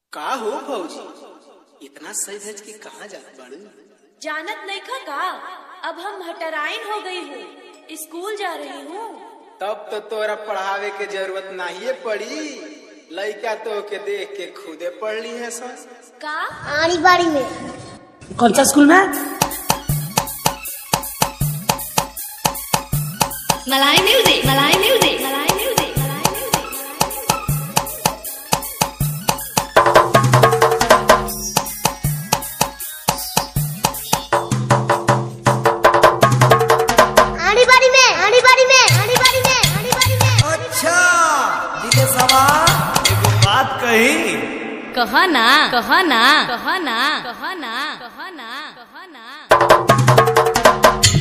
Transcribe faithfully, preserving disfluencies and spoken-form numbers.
का हो भौजी, इतना सही भेज के कहाँ जात बाड़ू? जानत नहीं खा का, अब हम हटराइन हो गई हूँ, स्कूल जा रही हूँ। तब तो तोरा पढ़ावे के जरूरत नहीं पड़ी, लड़का तो के देख के खुदे पढ़ ली है सर। का आड़ी बाड़ी में कौन सा स्कूल में? मलाई म्यूजिक, मलाई म्यूजिक, मलाई म्यूजिक, मलाई आड़ी बाड़ी में आड़ी बाड़ी में आड़ी बाड़ी में आड़ी बाड़ी में। अच्छा दिले सवा एगो बात कही। कहा ना कहा ना कहा ना कहा ना कहा ना कहा ना।